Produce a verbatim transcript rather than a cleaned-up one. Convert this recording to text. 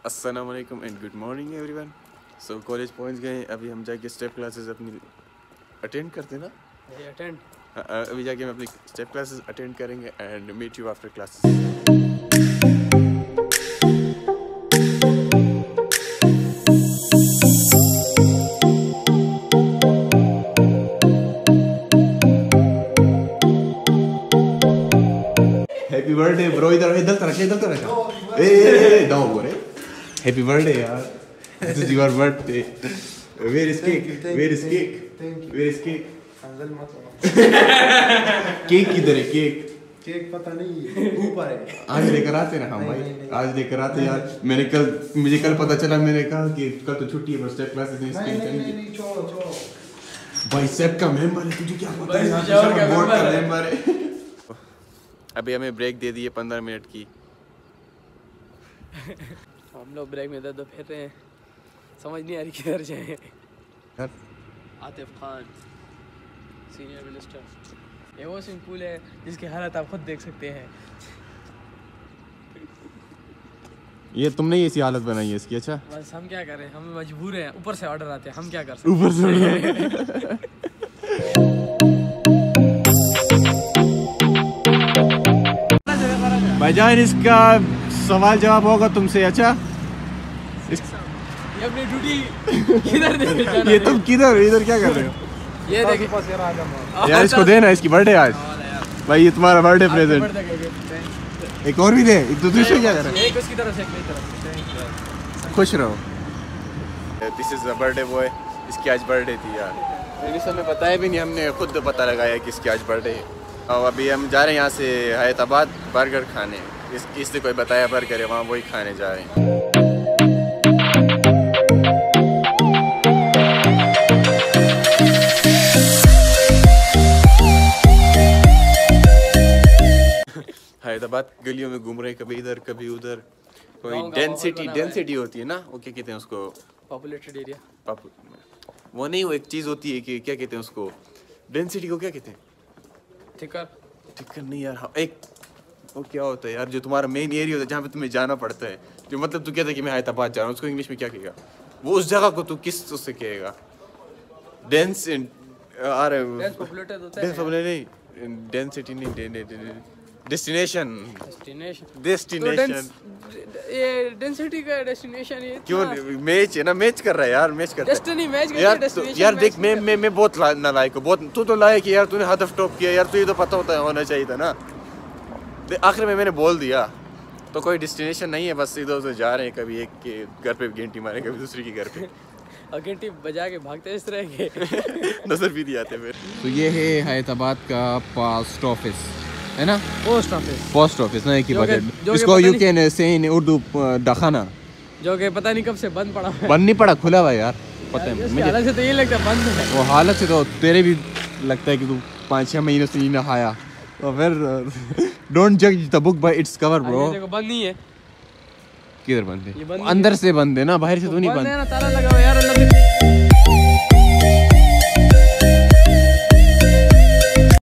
अस्सलाम वालेकुम and good morning everyone. So college पहुंच गए, अभी हम जाके स्टेप क्लासेस अपनी अटेंड करते ना अटेंड अभी जाके हम अपनी स्टेप क्लासेस अटेंड करेंगे and meet you after classes. Happy birthday bro, इधर इधर तरह इधर तरह ए ए डोंट वरी। हैप्पी बर्थडे यार, this is your birthday. Where is cake, where is cake, where is cake? Uncle मत केक किधर है? केक केक पता नहीं, ऊपर है। आज लेकर आते ना हम भाई, आज लेकर आते यार। मैंने कल मुझे कल पता चला, मैंने कहा कि कल तो छुट्टी है, बस स्टेप क्लासेस नहीं नहीं नहीं नहीं छोड़ो छोड़ो भाई। सेप का मेंबर है, तुझे क्या पता है यार, बोर्ड का मेंबर है। अभी हमें ब्रेक दे दी है पंद्रह मिनट की। हम लोग ब्रेक में दर्द फिर रहे हैं, समझ नहीं आ रही किधर जाए। Atif Khan senior minister. ये वो स्विमिंग पूल है जिसकी हालत आप खुद देख सकते हैं। ये तुमने ही ऐसी हालत बनाई है इसकी? अच्छा बस हम क्या करें, हम मजबूर हैं, ऊपर से ऑर्डर आते हैं, हम क्या कर सकते हैं? ऊपर से भाईजान इसका सवाल जवाब होगा तुमसे। अच्छा ये अपनी ड्यूटी किधर दे जाना? ये तुम किधर इधर क्या कर रहे हो? ये देखिए यार इसको देना, इसकी बर्थडे आज भाई, ये तुम्हारा बर्थडे प्रेजेंट। एक और भी दे, एक दूसरे से क्या कर रहे एक उसकी तरफ से, एक मेरी तरफ से। खुश रहो। This is the birthday boy, इसकी आज बर्थडे थी यार। इस समय बताया भी नहीं, हमने खुद पता लगाया कि इसकी आज बर्थडे है। और अभी हम जा रहे हैं यहाँ से हैदराबाद बर्गर खाने। इस इससे कोई बताया बर्गर है, वहाँ वही खाने जा रहे हैं। हैदराबाद गलियों में घूम रहे हैं, कभी इधर कभी उधर। कोई डेंसिटी डेंसिटी होती है ना, वो क्या कहते हैं उसको? Populated area. पापु वो नहीं, वो एक चीज़ होती है कि क्या कहते हैं उसको? डेंसिटी को क्या कहते हैं? थिकर थिकर नहीं यार, हाँ, एक वो क्या होता है यार, जो तुम्हारा मेन एरिया होता है जहाँ पे तुम्हें जाना पड़ता है। जो मतलब तू कहता है कि मैं हैदराबाद जा रहा हूँ, उसको इंग्लिश में क्या कहेगा? वो उस जगह को तू किस उससे कहेगा? डेंस आ रहे डेंस पॉपुलेटेड होता है। डेंस पॉपुलेटेड नहीं, डेंसिटी नहीं, डेस्टिनेशन डेस्टिनेशन डेस्टिनेशन ये डेंसिटी का डेस्टिनेशन ये क्यों? मैच है ना, मैच कर रहा है यार, मैच कर रहा है। डेस्टिनी मैच यार तो, यार देख, मैं मैं मैं बहुत नालायक हूँ बहुत। तू तो लायक है यार, तूने हदफ टॉप किया यार, तुझे तो पता होता है, होना चाहिए था ना। आखिर में मैंने बोल दिया। तो कोई डेस्टिनेशन नहीं है, बस इधर उधर जा रहे हैं, कभी एक के घर पे घंटी मारे, कभी दूसरी के घर पे और घंटी बजा के भागते इस तरह के नजर भी नहीं आते फिर। तो ये है हैदराबाद का पोस्ट ऑफिस, है ना? पोस्ट ऑफिस पोस्ट ऑफिस ना, एक ही बकेट, जो इसको यू कैन से इन उर्दू डाखाना, जो कि पता नहीं कब से बंद पड़ा है। बंद नहीं पड़ा, खुला हुआ यार, पता है मुझे। हालत से तो ये लगता है बंद है। वो हालत से तो तेरे भी लगता है कि तू पाँच छः महीनों से नहीं नहाया। तो फिर डोंट जज the book by its cover bro. देखो बंद नहीं है। किधर बंद है? ये बंद अंदर से बंद है ना, बाहर से तो नहीं बंद बंद है ना, ताला लगा हुआ है यार।